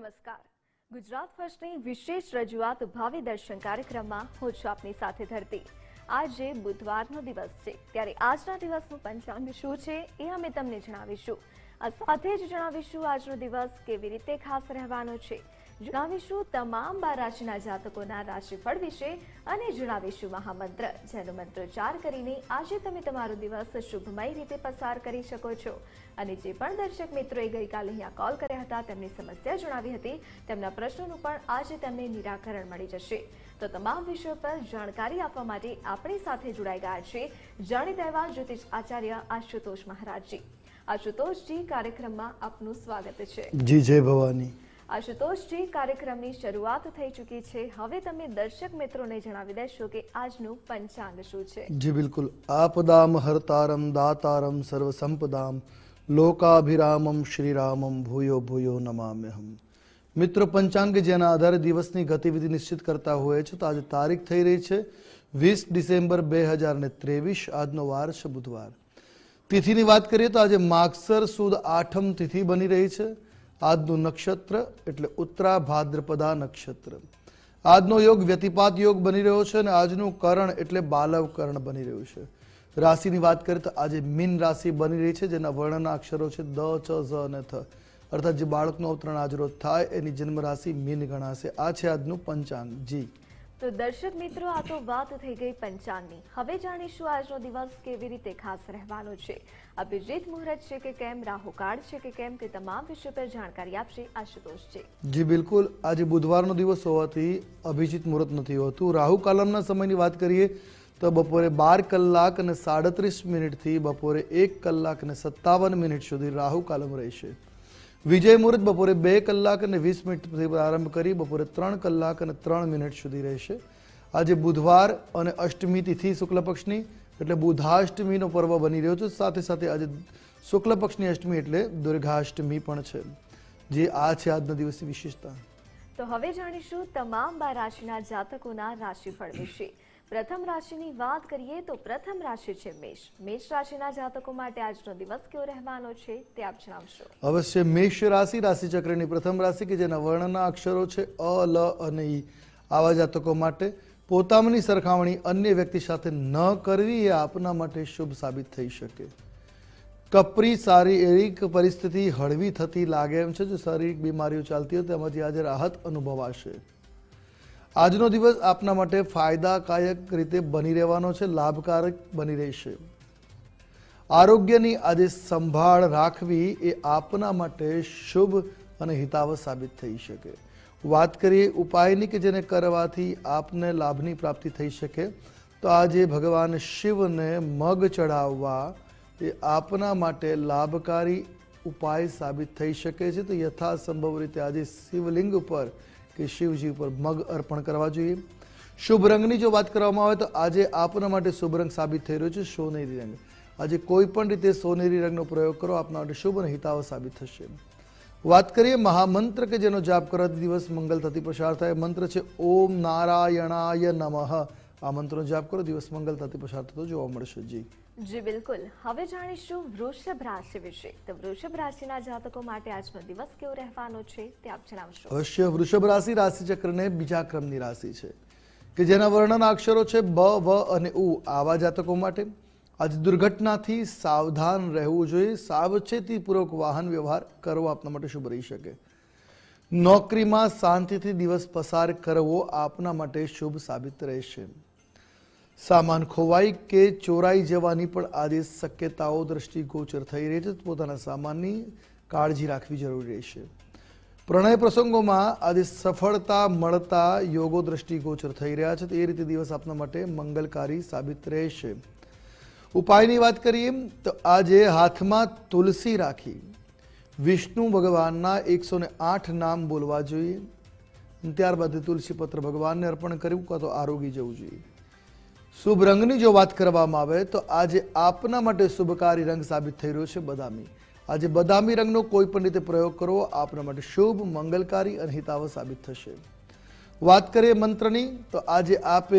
નમસ્કાર. ગુજરાત ફર્સ્ટની વિશેષ રજૂઆત ભાવિ દર્શન કાર્યક્રમમાં હું છું આપની સાથે ધરતી. આજે બુધવારનો દિવસ છે, ત્યારે આજના દિવસનું પંચાંગ શું છે એ અમે તમને જણાવીશું. આ સાથે જ જણાવીશું આજનો દિવસ કેવી રીતે ખાસ રહેવાનો છે, જણાવીશું તમામ 12 રાશિના જાતકોના રાશિફળ વિશે અને જણાવીશું મહામંત્ર, જેનો મંત્રોચ્ચાર કરીને આજે તમે તમારો દિવસ શુભમય રીતે પસાર કરી શકો છો. અને જે પણ દર્શક મિત્રોએ ગઈકાલે અહીંયા કોલ કર્યા હતા, તેમની સમસ્યા જણાવી હતી, તેમના પ્રશ્નોનું પણ આજે તેમને નિરાકરણ મળી જશે. તો તમામ વિષયો પર જાણકારી આપવા માટે આપણી સાથે જોડાઈ ગયા છે જાણીતા એવા જ્યોતિષ આચાર્ય આશુતોષ મહારાજજી. આશુતોષજી, કાર્યક્રમમાં આપનું સ્વાગત છે. જી જય ભવાની. આશુતોષજી, કાર્યક્રમની શરૂઆત થઈ ચૂકી છે. હવે તમે દર્શક મિત્રોને જણાવી દેશો કે આજનું પંચાંગ શું છે. જી બિલકુલ. આપદામ હરતારમ દાતારમ સર્વસંપદામ લોકાભિરામમ શ્રીરામમ ભૂયો ભૂયો નમામ્યહમ. મિત્રો, પંચાંગ જેના આધારે દિવસની ગતિવિધિ નિશ્ચિત કરતા હોય છે. તો આજે તારીખ થઈ રહી છે 20 ડિસેમ્બર 2023. આજનો વાર છે બુધવાર. તિથિની વાત કરીએ તો આજે માગસર સુદ આઠમ તિથિ બની રહી છે. આજનું નક્ષત્ર એટલે ઉત્તરા ભાદ્રપદા નક્ષત્ર. આજનો યોગ વ્યતિપાત યોગ બની રહ્યો છે અને આજનું કરણ એટલે બાલવ કરણ બની રહ્યું છે. રાશિની વાત કરીએ તો આજે મીન રાશિ બની રહી છે, જેના વર્ણના અક્ષરો છે દ, ચ, ઝ અને થ. અર્થાત જે બાળકનો અવતરણ આજરોજ થાય એની જન્મ રાશિ મીન ગણાશે. આ છે આજનું પંચાંગ. જી તો દર્શક મિત્રો, આ તો વાત થઈ ગઈ પંચાંગની. હવે જાણીશું આજનો દિવસ કેવી રીતે ખાસ રહેવાનો છે. અભિજીત મુહૂર્ત છે કે કેમ, રાહુકાળ છે કે કેમ, તે તમામ વિષયો પર જાણકારી આપશે આશુતોષજી. જી બિલકુલ. આજે બુધવારનો દિવસ હોવાથી અભિજીત મુહૂર્ત નથી હોતું. રાહુ કાલમના સમયની વાત કરીએ તો બપોરે 12 કલાક અને 37 મિનિટથી બપોરે 1 કલાક અને 57 મિનિટ સુધી રાહુ કાલમ રહેશે. વિજય મુહૂર્ત બપોરે 2 કલાક અને 20 મિનિટથી પ્રારંભ કરી બપોરે 3 કલાક અને 3 મિનિટ સુધી રહેશે. આજે બુધવાર અને અષ્ટમી તિથિ શુક્લ પક્ષની એટલે બુધાષ્ટમીનો પર્વ બની રહ્યો છે. સાથે સાથે આજે શુક્લ પક્ષની અષ્ટમી એટલે દુર્ગાષ્ટમી પણ છે. જે આ છે આજના દિવસની વિશેષતા. તો હવે જાણીશું તમામ 12 રાશિના જાતકોના રાશિફળ વિશે. પ્રથમ રાશિની વાત કરીએ તો પ્રથમ રાશિ છે મેષ. મેષ રાશિના જાતકો માટે આજનો દિવસ કેવો રહેવાનો છે તે આપ જણાવશો. અવશ્ય. મેષ રાશિ રાશિચક્રની પ્રથમ રાશિ કે જેના વર્ણના અક્ષરો છે અ, લ અને ઈ. આવા જાતકો માટે પોતાની સરખામણી અન્ય વ્યક્તિ સાથે ન કરવી એ આપના માટે શુભ સાબિત થઈ શકે. કપરી શારીરિક પરિસ્થિતિ હળવી થતી લાગે એમ છે. જો શારીરિક બીમારીઓ ચાલતી હોય તેમાંથી આજે રાહત અનુભવાશે. આજનો દિવસ આપના માટે ફાયદાકારક રીતે બની રહેવાનો છે, લાભકારક બની રહેશે. આરોગ્યની આજે સંભાળ રાખવી એ આપના માટે શુભ અને હિતાવહ સાબિત થઈ શકે. વાત કરીએ ઉપાયની કે જેને કરવાથી આપને લાભની પ્રાપ્તિ થઈ શકે, તો આજે ભગવાન શિવને મગ ચડાવવા એ આપના માટે લાભકારી ઉપાય સાબિત થઈ શકે છે. તો યથાસંભવ રીતે આજે શિવલિંગ ઉપર કે શિવજી ઉપર મગ અર્પણ કરવા જોઈએ. શુભ રંગની જો વાત કરવામાં આવે તો આજે આપના માટે શુભ રંગ સાબિત થઈ રહ્યો છે સોનેરી રંગ. આજે કોઈ પણ રીતે સોનેરી રંગનો પ્રયોગ કરો, આપના માટે શુભ અને હિતાવહ સાબિત થશે. વાત કરીએ મહામંત્ર કે જેનો જાપ કરવાથી દિવસ મંગલતાથી પસાર થાય. મંત્ર છે ઓમ નારાયણાય નમઃ. આ મંત્રનો જાપ કરો, દિવસ મંગલતાથી પસાર થતો જોવા મળશે. જી બિલકુલ. હવે જાણીશું વૃષભ રાશિ વિશે. તો વૃષભ રાશિના જાતકો માટે આજનો દિવસ કેવો રહેવાનો છે તે આપ જણાવશો. અવશ્ય. વૃષભ રાશિ રાશિચક્રને બીજા ક્રમની રાશિ છે કે જેના વર્ણના અક્ષરો છે બ, વ અને ઉ. આવા જાતકો માટે આજે દુર્ઘટનાથી સાવધાન રહેવું જોઈએ. સાવચેતીપૂર્વક વાહન વ્યવહાર કરવો આપના માટે શુભ રહી શકે. નોકરીમાં શાંતિથી દિવસ પસાર કરવો આપના માટે શુભ સાબિત રહેશે. સામાન ખોવાઈ કે ચોરાઈ જવાની પણ આજે શક્યતાઓ દ્રષ્ટિગોચર થઈ રહી છે. પોતાના સામાનની કાળજી રાખવી જરૂરી રહેશે. પ્રણય પ્રસંગોમાં આજે સફળતા મળતા યોગો દ્રષ્ટિગોચર થઈ રહ્યા છે. તો એ રીતે દિવસ આપના માટે મંગલકારી સાબિત રહેશે. ઉપાયની વાત કરીએ તો આજે હાથમાં તુલસી રાખી વિષ્ણુ ભગવાનના 108 નામ બોલવા જોઈએ. ત્યારબાદ તુલસી પત્ર ભગવાનને અર્પણ કરવું કાં તો આરોગી જવું જોઈએ. શુભ રંગની જો વાત કરવામાં આવે તો આજે આપના માટે શુભકારી રંગ સાબિત થઈ રહ્યો છે બદામી. આજે બદામી રંગનો કોઈ પણ રીતે પ્રયોગ કરવો આપના માટે શુભ, મંગલકારી અને હિતાવહ સાબિત થશે. વાત કરીએ મંત્રની તો આજે આપે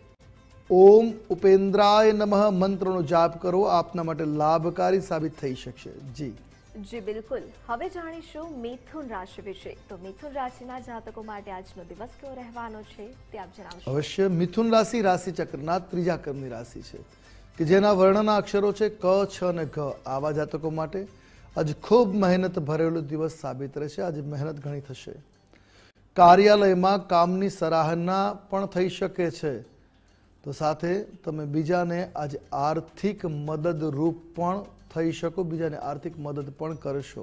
ઓમ ઉપેન્દ્રાય નમઃ મંત્રનો જાપ કરો, આપના માટે લાભકારી સાબિત થઈ શકશે. જી જી બિલકુલ. હવે જાણીશું મિથુન રાશિ વિશે. તો મિથુન રાશિના જાતકો માટે આજનો દિવસ કેવો રહેવાનો છે તે આપ જણાવશો. અવશ્ય. મિથુન રાશિ રાશિચક્રના ત્રીજા ક્રમની રાશિ છે કે જેના વર્ણના અક્ષરો છે ક, છ અને ઘ. આવા જાતકો માટે આજ ખૂબ મહેનત ભરેલો દિવસ સાબિત રહેશે. આજે મહેનત ઘણી થશે. કાર્યાલયમાં કામની સરાહના પણ થઈ શકે છે. તો સાથે તમે બીજાને આજે આર્થિક મદદરૂપ પણ થઈ શકો, બીજાને આર્થિક મદદ પણ કરશો.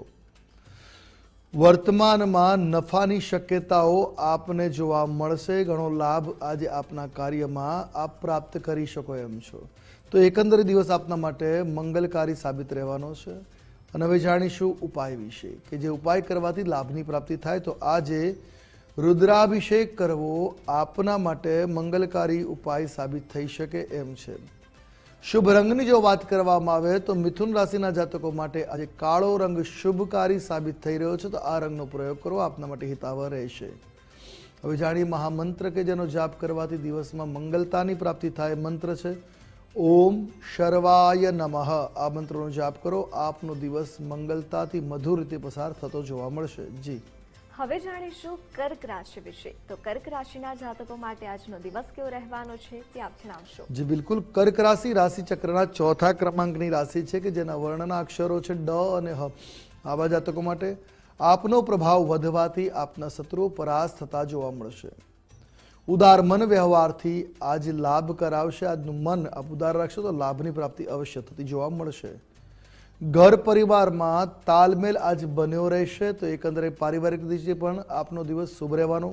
વર્તમાનમાં નફાની શક્યતાઓ આપને જોવા મળશે. ઘણો લાભ આજે આપના કાર્યમાં આપ પ્રાપ્ત કરી શકો એમ છો. તો એકંદરે દિવસ આપના માટે મંગલકારી સાબિત રહેવાનો છે. અને હવે જાણીશું ઉપાય વિશે કે જે ઉપાય કરવાથી લાભની પ્રાપ્તિ થાય. તો આજે રુદ્રાભિષેક કરવો આપના માટે મંગલકારી ઉપાય સાબિત થઈ શકે એમ છે. શુભ રંગની જો વાત કરવામાં આવે તો મિથુન રાશિના જાતકો માટે આજે કાળો રંગ શુભકારી સાબિત થઈ રહ્યો છે. તો આ રંગનો પ્રયોગ કરવો આપના માટે હિતાવહ રહેશે. હવે જાણીએ મહામંત્ર કે જેનો જાપ કરવાથી દિવસમાં મંગલતાની પ્રાપ્તિ થાય. મંત્ર છે ઓમ શર્વાય નમઃ. આ મંત્રનો જાપ કરો, આપનો દિવસ મંગલતાથી મધુર રીતે પસાર થતો જોવા મળશે. જી. હવે જાણીશું કર્ક રાશિ વિશે. તો કર્ક રાશિના જાતકો માટે આજનો દિવસ કેવો રહેવાનો છે તે આપ જણાવશો. જી બિલકુલ. કર્ક રાશિ રાશિચક્રના ચોથા ક્રમાંકની રાશિ છે કે જેના વર્ણના અક્ષરો છે ડ અને હ. આવા જાતકો માટે આપનો પ્રભાવ વધવાથી આપના શત્રુઓ પરાસ્ત થતા જોવા મળશે. ઉદાર મન વ્યવહારથી આજ લાભ કરાવશે. આજનું મન આપ ઉદાર રાખશો તો લાભની પ્રાપ્તિ અવશ્ય થતી જોવા મળશે. ઘર પરિવારમાં તાલમેલ આજ બન્યો રહેશે. તો એકંદરે પારિવારિક દૃષ્ટિએ પણ આપનો દિવસ શુભ રહેવાનો.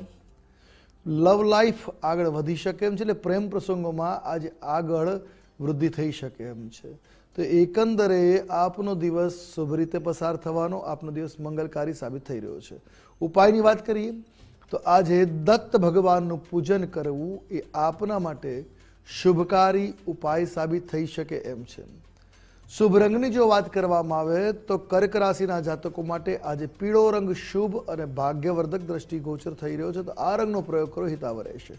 લવ લાઈફ આગળ વધી શકે એમ છે, એટલે પ્રેમ પ્રસંગોમાં આજે આગળ વૃદ્ધિ થઈ શકે એમ છે. તો એકંદરે આપનો દિવસ શુભ રીતે પસાર થવાનો, આપનો દિવસ મંગલકારી સાબિત થઈ રહ્યો છે. ઉપાયની વાત કરીએ તો આજે દત્ત ભગવાનનું પૂજન કરવું એ આપના માટે શુભકારી ઉપાય સાબિત થઈ શકે એમ છે. શુભ રંગની જો વાત કરવામાં આવે તો કર્ક રાશિના જાતકો માટે આજે પીળો રંગ શુભ અને ભાગ્યવર્ધક દ્રષ્ટિગોચર થઈ રહ્યો છે. તો આ રંગનો પ્રયોગ કરો, હિતાવહ રહેશે.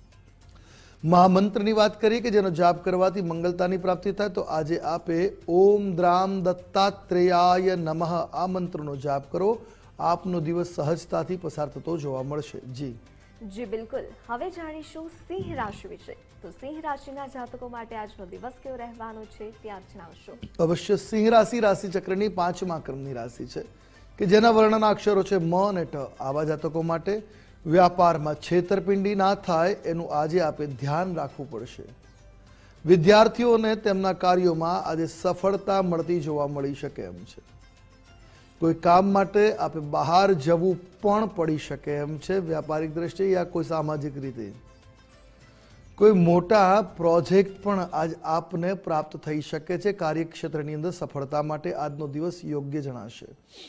મહામંત્રની વાત કરીએ કે જેનો જાપ કરવાથી મંગલતાની પ્રાપ્તિ થાય. તો આજે આપે ઓમ દ્રામ દત્તાત્રેયાય નમઃ આ મંત્રનો જાપ કરો, આપનો દિવસ સહજતાથી પસાર થતો જોવા મળશે. જી. જી બિલકુલ. હવે જાણીશું સિંહ રાશિ વિશે. તો સિંહ રાશિના જાતકો માટે આજનો દિવસ કેવો રહેવાનો છે તે આપ જણાવશો. અવશ્ય. સિંહ રાશિ રાશિચક્રની પાંચમા ક્રમની રાશિ છે કે જેના વર્ણના અક્ષરો છે મ અને ટ. આવા જાતકો માટે વ્યાપારમાં છેતરપિંડી ના થાય એનું આજે આપે ધ્યાન રાખવું પડશે. વિદ્યાર્થીઓને તેમના કાર્યોમાં આજે સફળતા મળતી જોવા મળી શકે એમ છે. કોઈ કામ માટે આપે બહાર જવું પણ પડી શકે એમ છે. વ્યાપારિક દ્રષ્ટિએ યા કોઈ સામાજિક રીતે કોઈ મોટા પ્રોજેક્ટ પણ આજ આપને પ્રાપ્ત થઈ શકે છે. કાર્યક્ષેત્રની અંદર સફળતા માટે આજનો દિવસ યોગ્ય જણાશે.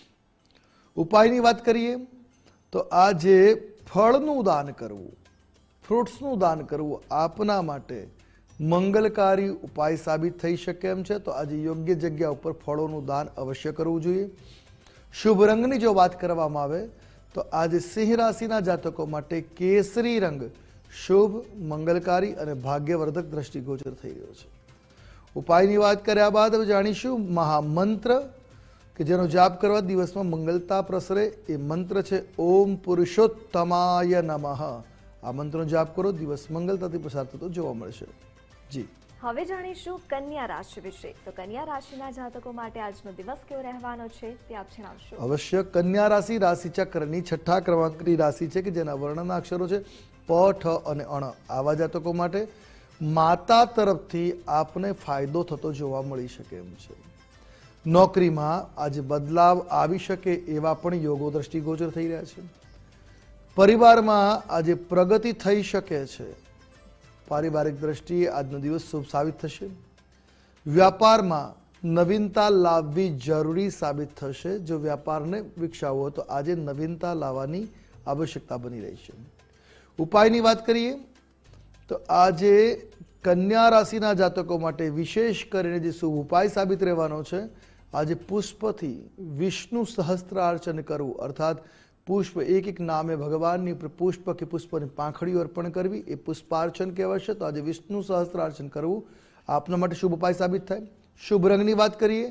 ઉપાયની વાત કરીએ તો આજે ફળનું દાન કરવું, ફ્રૂટ્સનું દાન કરવું આપના માટે મંગલકારી ઉપાય સાબિત થઈ શકે એમ છે. તો આજે યોગ્ય જગ્યા ઉપર ફળોનું દાન અવશ્ય કરવું જોઈએ. શુભ રંગની જો વાત કરવામાં આવે તો આજે સિંહ રાશિના જાતકો માટે કેસરી રંગ શુભ, મંગલકારી અને ભાગ્યવર્ધક દ્રષ્ટિગોચર થઈ રહ્યો છે. ઉપાયની વાત કર્યા બાદ હવે જાણીશું મહામંત્ર કે જેનો જાપ કરવા દિવસમાં મંગલતા પ્રસરે. એ મંત્ર છે ઓમ પુરુષોત્તમાય નમઃ. આ મંત્રનો જાપ કરો, દિવસ મંગલતાથી પસાર થતો જોવા મળશે. જી. હવે જાણીશું કન્યા રાશિ વિશે. તો કન્યા રાશિના જાતકો માટે આજનો દિવસ કેવો રહેવાનો છે તે આપ જણાવશો. અવશ્ય. કન્યા રાશિ રાશિચક્રની છઠ્ઠા ક્રમાંકની રાશિ છે કે જેના વર્ણના અક્ષરો છે પ, ઠ અને અણ. આવા જાતકો માટે માતા તરફથી આપને ફાયદો થતો જોવા મળી શકે એમ છે. નોકરીમાં આજે બદલાવ આવી શકે એવા પણ યોગો દ્રષ્ટિગોચર થઈ રહ્યા છે. પરિવારમાં આજે પ્રગતિ થઈ શકે છે. પારિવારિક દ્રષ્ટિએ આજનો દિવસ શુભ સાબિત થશે. વ્યાપારમાં નવીનતા લાવવી જરૂરી સાબિત થશે. જો વ્યાપારને વિકસાવવો હોય તો આજે નવીનતા લાવવાની આવશ્યકતા બની રહી છે. ઉપાયની વાત કરીએ તો આજે કન્યા રાશિના જાતકો માટે વિશેષ કરીને જે શુભ ઉપાય સાબિત રહેવાનો છે, આજે પુષ્પથી વિષ્ણુ સહસ્ત્રાર્ચન કરવું, અર્થાત પુષ્પ એક એક નામે ભગવાનની પુષ્પ કે પુષ્પની પાંખડીઓ અર્પણ કરવી એ પુષ્પાર્ચન કહેવાશે. તો આજે વિષ્ણુ સહસ્ત્રાર્ચન કરવું આપના માટે શુભ ઉપાય સાબિત થાય. શુભ રંગની વાત કરીએ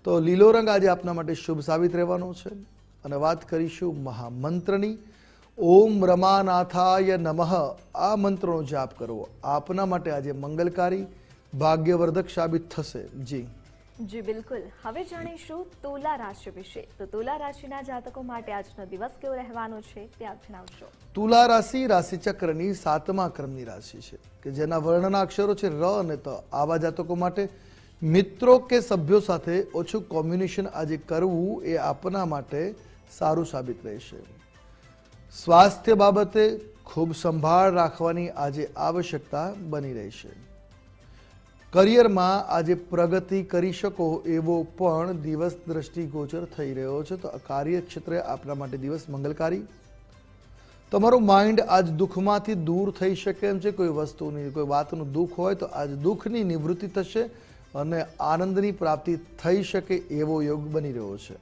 તો લીલો રંગ આજે આપના માટે શુભ સાબિત રહેવાનો છે. અને વાત કરીશું મહામંત્રની. ઓમ રમાનાથાય નમઃ. આ મંત્રનો જાપ કરવો આપના માટે આજે મંગલકારી ભાગ્યવર્ધક સાબિત થશે. જી બિલકુલ. હવે જાણીશું તુલા રાશિ વિશે. તો તુલા રાશિના જાતકો માટે આજનો દિવસ કેવો રહેવાનો છે તે આપ જણાવશો. તુલા રાશિ રાશિચક્રની 7મા ક્રમની રાશિ છે કે જેના વર્ણના અક્ષરો છે ર અને ત. આવા જાતકો માટે મિત્રો કે સભ્યો સાથે ઓછું કોમ્યુનિકેશન આજે કરવું એ આપના માટે સારું સાબિત રહેશે. સ્વાસ્થ્ય બાબતે ખૂબ સંભાળ રાખવાની આજે આવશ્યકતા બની રહેશે. કરિયરમાં આજે પ્રગતિ કરી શકો એવો પણ દિવસ દ્રષ્ટિગોચર થઈ રહ્યો છે. તો કાર્યક્ષેત્રે આપના માટે દિવસ મંગલકારી. તમારું માઇન્ડ આજ દુઃખમાંથી દૂર થઈ શકે એમ છે. કોઈ વસ્તુની કોઈ વાતનું દુઃખ હોય તો આજ દુઃખની નિવૃત્તિ થશે અને આનંદની પ્રાપ્તિ થઈ શકે એવો યોગ બની રહ્યો છે.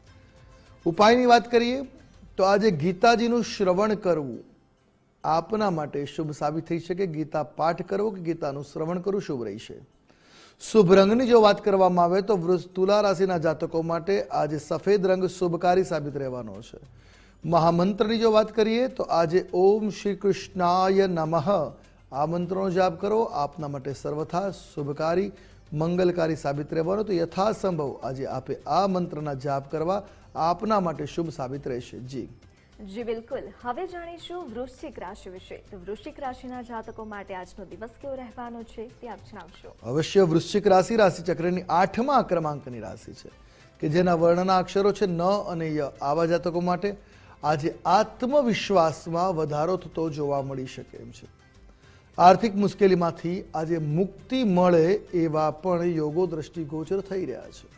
ઉપાયની વાત કરીએ તો આજે ગીતાજીનું શ્રવણ કરવું આપના માટે શુભ સાબિત થઈ શકે. ગીતા પાઠ કરવો કે ગીતાનું શ્રવણ કરવું શુભ રહેશે. શુભ રંગની જો વાત કરવામાં આવે તો તુલા રાશિના જાતકો માટે આજે સફેદ રંગ શુભકારી સાબિત રહેવાનો છે. મહામંત્રની જો વાત કરીએ તો આજે ઓમ શ્રી કૃષ્ણાય નમઃ આ મંત્રનો જાપ કરો આપના માટે સર્વથા શુભકારી મંગલકારી સાબિત રહેવાનો. તો યથાસંભવ આજે આપે આ મંત્રના જાપ કરવા આપના માટે શુભ સાબિત રહેશે. જી બિલકુલ. હવે જાણીશું વૃશ્ચિક રાશિ વિશે. તો વૃશ્ચિક રાશિના જાતકો માટે આજનો દિવસ કેવો રહેવાનો છે તે આપ જણાવશો. અવશ્ય. વૃશ્ચિક રાશિ રાશિચક્રની 8મા ક્રમાંકની રાશિ છે કે જેના વર્ણના અક્ષરો છે ન અને ય. આવા જાતકો માટે આજે આત્મવિશ્વાસમાં વધારો થતો જોવા મળી શકે એમ છે. આર્થિક મુશ્કેલીમાંથી આજે મુક્તિ મળે એવા પણ યોગો દ્રષ્ટિગોચર થઈ રહ્યા છે.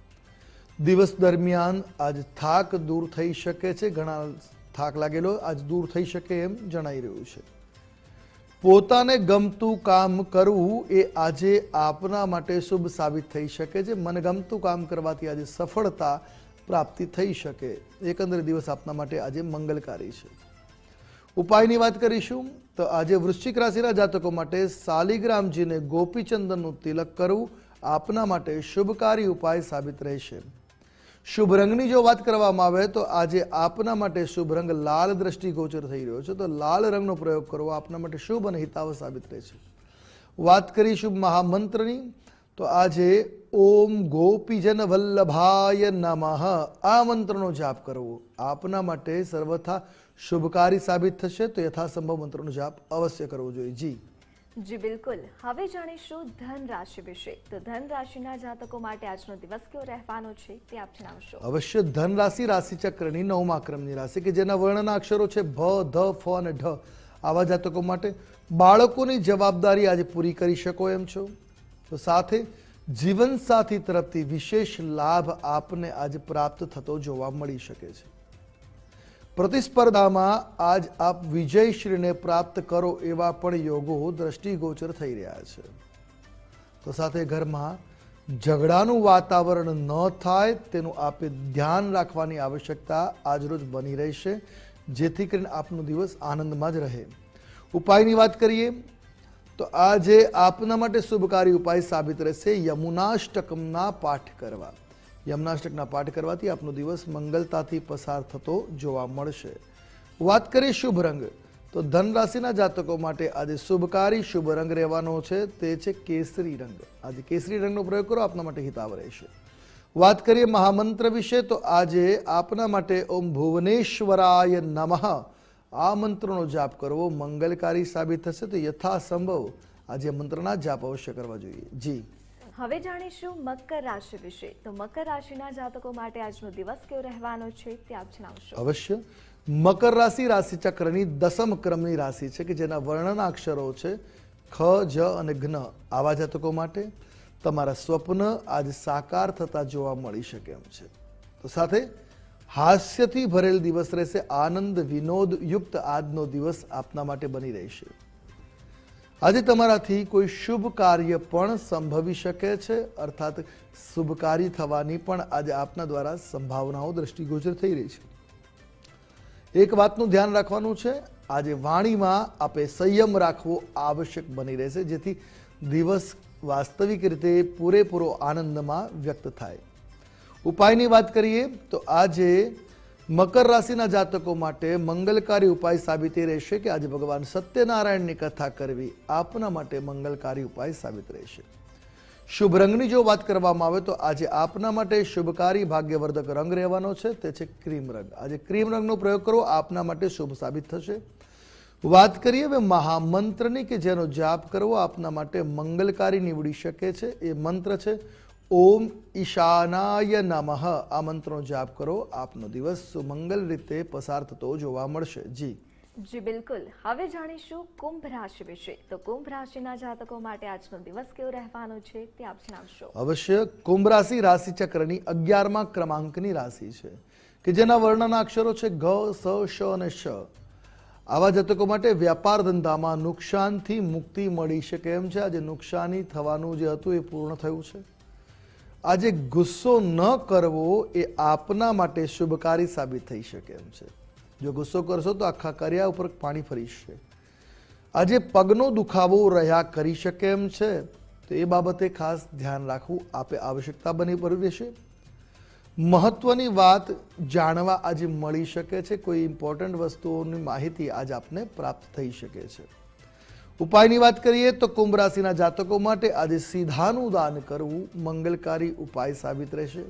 દિવસ દરમિયાન આજ થાક દૂર થઈ શકે છે. ઘણા થાક લાગેલો આજ દૂર થઈ શકે એમ જણાઈ રહ્યું છે. પોતાને ગમતું કામ કરવું એ આજે આપના માટે શુભ સાબિત થઈ શકે છે. મનગમતું કામ કરવાથી આજે સફળતા પ્રાપ્તિ થઈ શકે. એકંદરે દિવસ આપના માટે આજે મંગલકારી છે. ઉપાયની વાત કરીશું તો આજે વૃશ્ચિક રાશિના જાતકો માટે શાલિગ્રામજીને ગોપીચંદનનું તિલક કરવું આપના માટે શુભકારી ઉપાય સાબિત રહેશે. શુભ રંગની જો વાત કરવામાં આવે તો આજે આપના માટે શુભ રંગ લાલ દ્રષ્ટિગોચર થઈ રહ્યો છે. તો લાલ રંગનો પ્રયોગ કરવો આપના માટે શુભ અને હિતાવ સાબિત રહેશે. વાત કરીશું મહામંત્રની તો આજે ઓમ ગોપીજન વલ્લભાય નમઃ આ મંત્રનો જાપ કરવો આપના માટે સર્વથા શુભકારી સાબિત થશે. તો યથાસંભવ મંત્રનો જાપ અવશ્ય કરવો જોઈએ. જી બિલકુલ. હવે જાણીશું ધન રાશિ વિશે. તો ધન રાશિના જાતકો માટે આજનો દિવસ કેવો રહેવાનો છે તે આપ જણાવશો. અવશ્ય. ધન રાશિ રાશિચક્રની 9મા ક્રમની રાશિ કે જેના વર્ણના અક્ષરો છે ભ, ધ, ફ અને ઢ. આવા જાતકો માટે બાળકોની જવાબદારી આજે પૂરી કરી શકો એમ છો. તો સાથે જીવનસાથી તરફથી વિશેષ લાભ આપને આજે પ્રાપ્ત થતો જોવા મળી શકે છે. પ્રતિસ્પર્ધામાં આજ આપ વિજયશ્રીને પ્રાપ્ત કરો એવા પણ યોગો દ્રષ્ટિગોચર થઈ રહ્યા છે. તો સાથે ઘરમાં ઝઘડાનું વાતાવરણ ન થાય તેનું આપે ધ્યાન રાખવાની આવશ્યકતા આજરોજ બની રહેશે, જેથી કરીને આપનો દિવસ આનંદમાં જ રહે. ઉપાયની વાત કરીએ તો આજે આપના માટે શુભકારી ઉપાય સાબિત રહેશે યમુનાષ્ટકમના પાઠ કરવા. યમુનાષ્ટકના પાઠ કરવાથી આપનો દિવસ મંગલતાથી પસાર થતો જોવા મળશે. વાત કરીએ શુભ રંગ તો ધન રાશિના જાતકો માટે આજે શુભકારી શુભ રંગ રહેવાનો છે તે છે કેસરી રંગ. આજે કેસરી રંગનો પ્રયોગ કરો આપના માટે હિતાવ રહેશે. વાત કરીએ મહામંત્ર વિશે તો આજે આપના માટે ઓમ ભુવનેશ્વરાય નમઃ આ મંત્રનો જાપ કરવો મંગલકારી સાબિત થશે. તો યથાસંભવ આજે મંત્રના જાપ અવશ્ય કરવા જોઈએ. હવે જાણીશું મકર રાશિ વિશે. તો મકર રાશિના જાતકો માટે આજનો દિવસ કેવો રહેવાનો છે તે આપ જણાવશો. અવશ્ય. મકર રાશિ રાશિચક્રની 10મ ક્રમની રાશિ છે કે જેના વર્ણના અક્ષરો છે ખ, જ અને જ્ઞ. આવા જાતકો માટે તમારા સ્વપ્ન આજ સાકાર થતા જોવા મળી શકે એમ છે. તો સાથે હાસ્યથી ભરેલ દિવસ રહેશે. આનંદ વિનોદ યુક્ત આજનો દિવસ આપના માટે બની રહેશે. આજે તમારાથી કોઈ શુભ કાર્ય પણ સંભવી શકે છે, અર્થાત શુભ કાર્ય થવાની પણ આજે આપના દ્વારા સંભાવનાઓ દ્રષ્ટિગોચર થઈ રહી છે. એક વાતનું ધ્યાન રાખવાનું છે, આજે વાણીમાં આપે સંયમ રાખવો આવશ્યક બની રહેશે, જેથી દિવસ વાસ્તવિક રીતે પૂરેપૂરો આનંદમાં વ્યક્ત થાય. ઉપાયની વાત કરીએ તો આજે મકર રાશિના જાતકો માટે મંગલકારી ઉપાય સાબિત એ રહેશે કે આજે ભગવાન સત્યનારાયણની કથા કરવી આપના માટે મંગલકારી ઉપાય સાબિત રહેશે. શુભ રંગની જો વાત કરવામાં આવે તો આજે આપના માટે શુભકારી ભાગ્યવર્ધક રંગ રહેવાનો છે, તે છે ક્રીમ રંગ. આજે ક્રીમ રંગનો પ્રયોગ કરો, આપના માટે શુભ સાબિત થશે. વાત કરીએ હવે મહામંત્રની કે જેનો જાપ કરવો આપના માટે મંગલકારી નીવડી શકે છે. એ મંત્ર છે ઓમ ઈશાનાય નમઃ. આ મંત્રનો જાપ કરો, આપનો દિવસ સુમંગલ રીતે પસાર થતો જોવા મળશે. જી બિલકુલ. હવે જાણીશું કુંભ રાશિ વિશે. તો કુંભ રાશિના જાતકો માટે આજનો દિવસ કેવો રહેવાનો છે તે આપ જણાવશો. અવશ્ય. કુંભ રાશિ રાશિ ચક્રની 11મા ક્રમાંકની રાશિ છે કે જેના વર્ણના અક્ષરો છે ગ, સ, શ અને શ. આવા જાતકો માટે વ્યાપાર ધંધામાં નુકસાનથી મુક્તિ મળી શકે એમ છે. આજે નુકસાની થવાનું જે હતું એ પૂર્ણ થયું છે. આજે ગુસ્સો ન કરવો એ આપના માટે શુભકારી સાબિત થઈ શકે એમ છે. જો ગુસ્સો કરશો તો આખા કર્યા ઉપર પાણી ફરીશે. આજે પગનો દુખાવો રહ્યા કરી શકે એમ છે, તો એ બાબતે ખાસ ધ્યાન રાખવું આપે આવશ્યકતા બની પડી રહેશે. મહત્વની વાત જાણવા આજે મળી શકે છે. કોઈ ઇમ્પોર્ટન્ટ વસ્તુઓની માહિતી આજે આપને પ્રાપ્ત થઈ શકે છે. ઉપાયની વાત કરીએ તો કુંભ રાશિના જાતકો માટે આજે સીધાનું દાન કરવું મંગલકારી ઉપાય સાબિત રહેશે.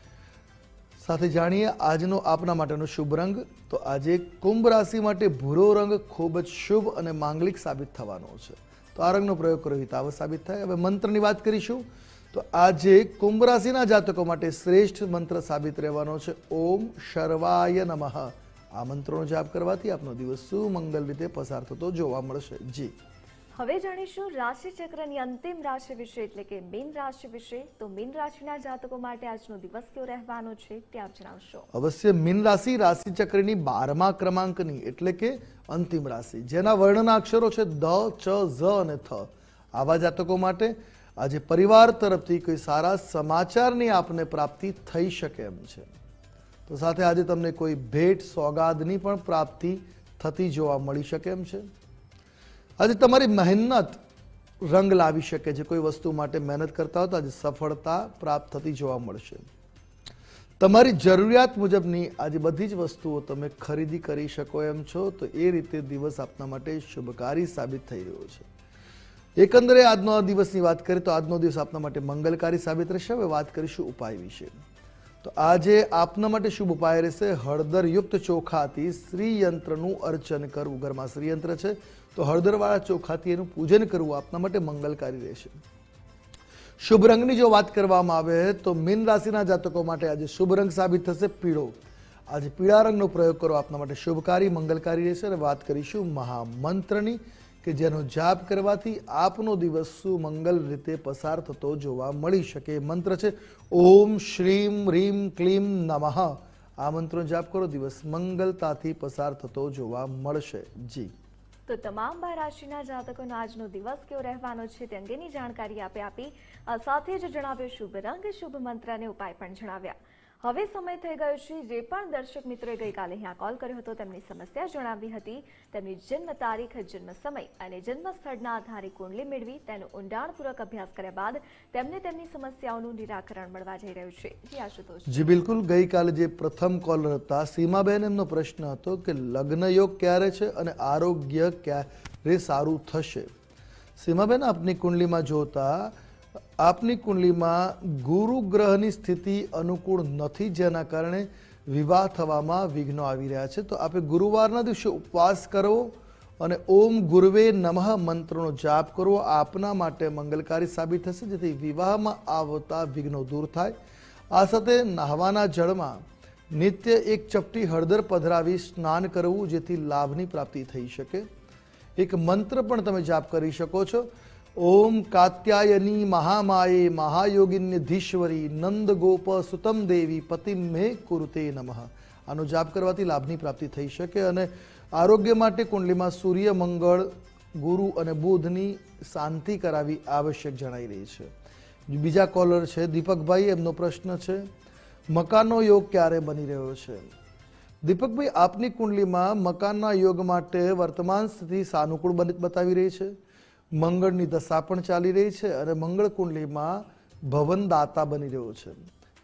સાથે જાણીએ આજનો આપના માટેનો શુભ રંગ. તો આજે કુંભ રાશિ માટે ભૂરો રંગ ખૂબ જ શુભ અને માંગલિક સાબિત થવાનો છે. તો આ રંગનો પ્રયોગ કરો હિતાવ સાબિત થાય. હવે મંત્રની વાત કરીશું તો આજે કુંભ રાશિના જાતકો માટે શ્રેષ્ઠ મંત્ર સાબિત રહેવાનો છે ઓમ શર્વાય નમઃ. આ મંત્રનો જાપ કરવાથી આપનો દિવસ સુમંગલ રીતે પસાર થતો જોવા મળશે. જી. હવે જાણીશું રાશિ ચક્રની અંતિમ રાશિ વિશે એટલે કે મીન રાશિ વિશે. તો મીન રાશિના જાતકો માટે આજનો દિવસ કેવો રહેવાનો છે તે આપ જણાવશો. અવશ્ય. મીન રાશિ રાશિ ચક્રની 12મા ક્રમાંકની એટલે કે અંતિમ રાશિ જેના વર્ણના અક્ષરો છે દ, ચ, ઝ અને થ. આવા જાતકો માટે આજે પરિવાર તરફથી કોઈ સારા સમાચારની આપને પ્રાપ્તિ થઈ શકે એમ છે. તો સાથે આજે તમને કોઈ ભેટ સોગાદની પણ પ્રાપ્તિ થતી જોવા મળી શકે એમ છે. આજે તમારી મહેનત રંગ લાવી શકે છે. કોઈ વસ્તુ માટે મહેનત કરતા હો તો આજે સફળતા પ્રાપ્ત થતી જોવા મળશે. તમારી જરૂરિયાત મુજબની આજે બધી જ વસ્તુઓ તમે ખરીદી કરી શકો એમ છો. તો એ રીતે દિવસ આપના માટે શુભકારી સાબિત થઈ રહ્યો છે. એકંદરે આજનો દિવસની વાત કરીએ તો આજનો દિવસ આપના માટે મંગલકારી સાબિત રહેશે. હવે વાત કરીશું ઉપાય વિશે. તો આજે આપના માટે શુભ ઉપાય રહેશે હળદરયુક્ત ચોખાથી શ્રીયંત્રનું અર્ચન કરવું. ઘરમાં શ્રીયંત્ર છે તો હળદરવાળા ચોખાથી એનું પૂજન કરવું આપના માટે મંગલકારી રહેશે. શુભ રંગની જો વાત કરવામાં આવે તો મીન રાશિના જાતકો માટે આજે શુભ રંગ સાબિત થશે પીળો. આજે પીળા રંગનો પ્રયોગ કરો આપના માટે શુભકારી મંગલકારી રહેશે. અને વાત કરીશું મહામંત્રની કે જેનો જાપ કરવાથી આપનો દિવસ સુમંગલ રીતે પસાર થતો જોવા મળી શકે. મંત્ર છે ઓમ શ્રીમ રીમ ક્લીમ નમઃ. આ મંત્રનો જાપ કરો, દિવસ મંગલતાથી પસાર થતો જોવા મળશે. જી. તો તમામ 12 રાશિના જાતકોનો આજનો દિવસ કેવો રહેવાનો છે તે અંગેની જાણકારી આપી સાથે જ જણાવ્યો શુભ રંગ, શુભ મંત્ર અને ઉપાય પણ જણાવ્યા. હવે સમય થઈ ગયો છે જે પણ દર્શક મિત્રોએ ગઈકાલે અહીંયા કોલ કર્યો હતો તેમની સમસ્યા જણાવી હતી, તેમની જન્મ તારીખ, જન્મ સમય અને જન્મ સ્થળના આધારે કુંડલી મેળવી તેનો ઊંડાણપૂર્વક અભ્યાસ કર્યા બાદ તેમને તેમની સમસ્યાઓનું નિરાકરણ મળવા જઈ રહ્યું છે. જી આશુતોષ. જી બિલકુલ. ગઈકાલે જે પ્રથમ કોલર હતા સીમાબેન, એમનો પ્રશ્ન હતો કે લગ્ન યોગ ક્યારે છે અને આરોગ્ય ક્યારે સારું થશે. સીમાબેન, આપની કુંડલીમાં જોતા આપની કુંડલીમાં ગુરુ ગ્રહની સ્થિતિ અનુકૂળ નથી, જેના કારણે વિવાહ થવામાં વિઘ્નો આવી રહ્યા છે. તો આપે ગુરુવારના દિવસે ઉપવાસ કરવો અને ઓમ ગુરુવે નમઃ મંત્રનો જાપ કરવો આપના માટે મંગલકારી સાબિત થશે, જેથી વિવાહમાં આવતા વિઘ્નો દૂર થાય. આ સાથે નહાવાના જળમાં નિત્ય એક ચપટી હળદર પધરાવી સ્નાન કરવું, જેથી લાભની પ્રાપ્તિ થઈ શકે. એક મંત્ર પણ તમે જાપ કરી શકો છો ઓમ કાત્યાયની મહામાયે મહાયોગિન્યધીશ્વરી નંદ ગોપ સુતમ દેવી પતિમ મે કુરુતે નમઃ. આનો જાપ કરવાથી લાભની પ્રાપ્તિ થઈ શકે. અને આરોગ્ય માટે કુંડલીમાં સૂર્ય, મંગળ, ગુરુ અને બુધની શાંતિ કરાવી આવશ્યક જણાઈ રહી છે. બીજા કોલર છે દીપકભાઈ, એમનો પ્રશ્ન છે મકાનનો યોગ ક્યારે બની રહ્યો છે. દીપકભાઈ, આપની કુંડલીમાં મકાનના યોગ માટે વર્તમાન સ્થિતિ સાનુકૂળ બતાવી રહી છે. મંગળની દશા પણ ચાલી રહી છે અને મંગળ કુંડલીમાં ભવન દાતા બની રહ્યો છે.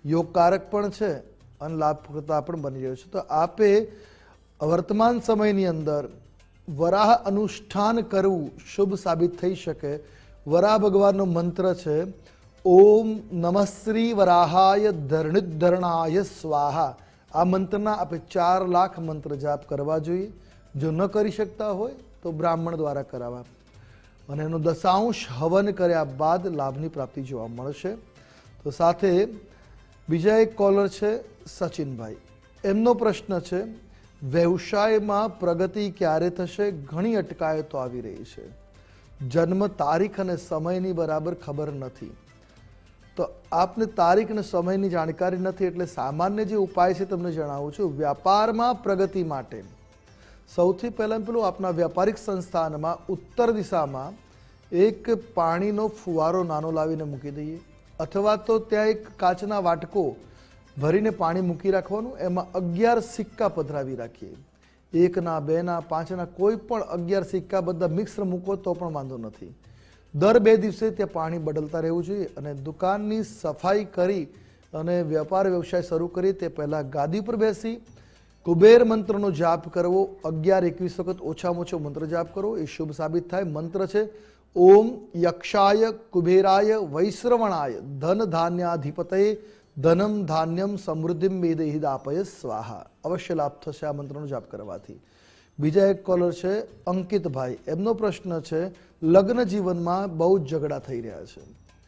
યોગકારક પણ છે અને લાભકર્તા પણ બની રહ્યો છે. તો આપે વર્તમાન સમયની અંદર વરાહ અનુષ્ઠાન કરવું શુભ સાબિત થઈ શકે. વરાહ ભગવાનનો મંત્ર છે ઓમ નમઃ શ્રી વરાહાય ધરણિધરણાય સ્વાહા. આ મંત્રના આપણે 4 લાખ મંત્ર જાપ કરવા જોઈએ. જો ન કરી શકતા હોય તો બ્રાહ્મણ દ્વારા કરાવવા અને એનો 10 હવન કર્યા બાદ લાભની પ્રાપ્તિ જોવા મળશે. તો સાથે બીજા એક કોલર છે સચિનભાઈ. એમનો પ્રશ્ન છે વ્યવસાયમાં પ્રગતિ ક્યારે થશે? ઘણી અટકાયતો આવી રહી છે. જન્મ તારીખ અને સમયની બરાબર ખબર નથી. તો આપને તારીખ અને સમયની જાણકારી નથી એટલે સામાન્ય જે ઉપાય છે તમને જણાવું છું. વ્યાપારમાં પ્રગતિ માટે સૌથી પહેલાં પેલું આપના વ્યાપારિક સંસ્થાનમાં ઉત્તર દિશામાં એક પાણીનો ફુવારો નાનો લાવીને મૂકી દઈએ અથવા તો ત્યાં એક કાચના વાટકો ભરીને પાણી મૂકી રાખવાનું. એમાં 11 સિક્કા પધરાવી રાખીએ. 1 ના 2 ના 5 ના કોઈ પણ 11 સિક્કા બધા મિક્સ મૂકો તો પણ વાંધો નથી. દર 2 દિવસે ત્યાં પાણી બદલતા રહેવું જોઈએ અને દુકાનની સફાઈ કરી અને વેપાર વ્યવસાય શરૂ કરી તે પહેલાં ગાદી પર બેસી કુબેર મંત્રનો જાપ કરવો. 11-21 વખત ઓછામાં ઓછો મંત્ર જાપ કરવો એ શુભ સાબિત થાય. મંત્ર છે ઓમ યક્ષાય કુબેરાય વૈશ્રવણાય ધન ધાન્યાધિપતયે ધનમ ધાન્યમ સમૃદ્ધિમ મેદેહિ દાપય સ્વાહા. અવશ્ય લાભ થશે આ મંત્રનો જાપ કરવાથી. બીજા એક કોલર છે અંકિતભાઈ. એમનો પ્રશ્ન છે લગ્ન જીવનમાં બહુ જ ઝઘડા થઈ રહ્યા છે.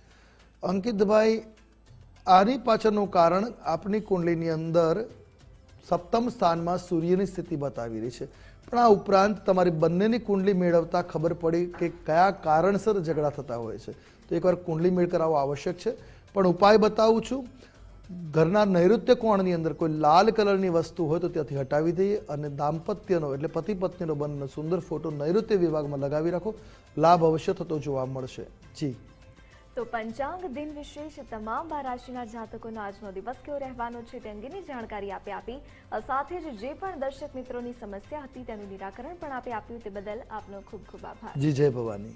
અંકિતભાઈ, આની પાછળનું કારણ આપની કુંડલીની અંદર 7મ સ્થાનમાં સૂર્યની સ્થિતિ બતાવી રહી છે. પણ આ ઉપરાંત તમારી બંનેની કુંડલી મેળવતા ખબર પડી કે કયા કારણસર ઝઘડા થતા હોય છે. તો એકવાર કુંડલી મેળ કરાવવો આવશ્યક છે. પણ ઉપાય બતાવું છું. ઘરના નૈઋત્ય કોણની અંદર કોઈ લાલ કલરની વસ્તુ હોય તો ત્યાંથી હટાવી દઈએ અને દાંપત્યનો એટલે પતિ પત્નીનો બંને સુંદર ફોટો નૈઋત્ય વિભાગમાં લગાવી રાખો. લાભ અવશ્ય થતો જોવા મળશે. જી. તો પંચાંગ દિન વિશેષ તમામ 12 રાશિના જાતકોનો આજનો દિવસ કેવો રહેવાનો છે તે અંગેની જાણકારી આપી સાથે જ જે પણ દર્શક મિત્રોની સમસ્યા હતી તેનું નિરાકરણ પણ આપ્યું તે બદલ આપનો ખૂબ ખૂબ આભાર. જી જય ભવાની.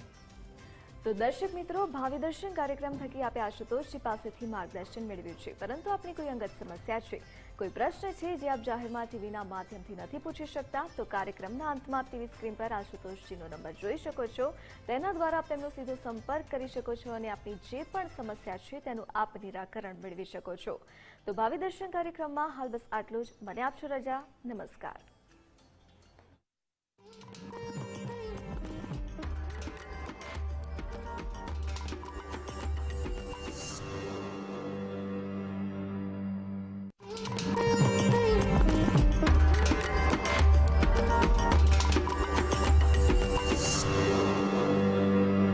તો દર્શક મિત્રો, ભાવિ દર્શન કાર્યક્રમ થકી આપે આશુતોષજી પાસેથી માર્ગદર્શન મેળવ્યું છે. પરંતુ આપની કોઈ અંગત સમસ્યા છે, કોઈ પ્રશ્ન છે જે આપ જાહેરમાં ટીવીના માધ્યમથી નથી પૂછી શકતા, તો કાર્યક્રમના અંતમાં ટીવી સ્ક્રીન પર આશુતોષજીનો નંબર જોઈ શકો છો. તેના દ્વારા આપ તેમનો સીધો સંપર્ક કરી શકો છો અને આપની જે પણ સમસ્યા છે તેનું આપ નિરાકરણ મેળવી શકો છો. તો ભાવિ દર્શન કાર્યક્રમમાં હાલ બસ આટલું જ. મને આપશો રજા. નમસ્કાર.